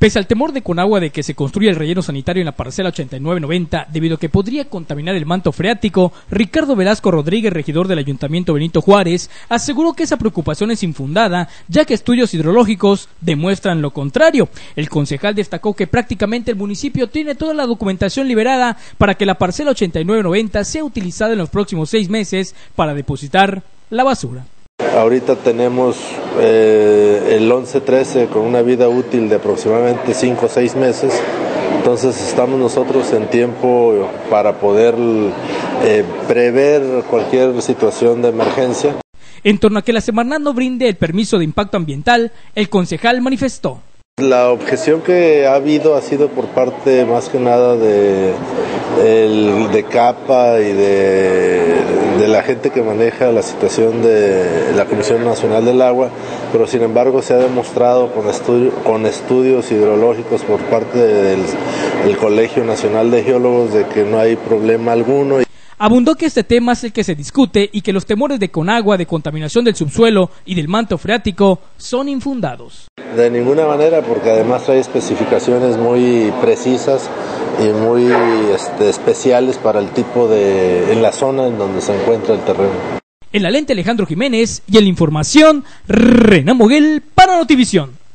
Pese al temor de Conagua de que se construya el relleno sanitario en la parcela 8990 debido a que podría contaminar el manto freático, Ricardo Velasco Rodríguez, regidor del Ayuntamiento Benito Juárez, aseguró que esa preocupación es infundada, ya que estudios hidrológicos demuestran lo contrario. El concejal destacó que prácticamente el municipio tiene toda la documentación liberada para que la parcela 8990 sea utilizada en los próximos 6 meses para depositar la basura. Ahorita tenemos el 1113 con una vida útil de aproximadamente 5 o 6 meses, entonces estamos nosotros en tiempo para poder prever cualquier situación de emergencia. En torno a que la Semarnat no brinde el permiso de impacto ambiental, el concejal manifestó: la objeción que ha habido ha sido por parte más que nada de CAPA y de la gente que maneja la situación de la Comisión Nacional del Agua, pero sin embargo se ha demostrado con estudios hidrológicos por parte del Colegio Nacional de Geólogos de que no hay problema alguno. Abundó que este tema es el que se discute y que los temores de Conagua de contaminación del subsuelo y del manto freático son infundados. De ninguna manera, porque además hay especificaciones muy precisas y muy especiales para el tipo en la zona en donde se encuentra el terreno. En la lente, Alejandro Jiménez, y en la información, Renan Moguel para Notivisión.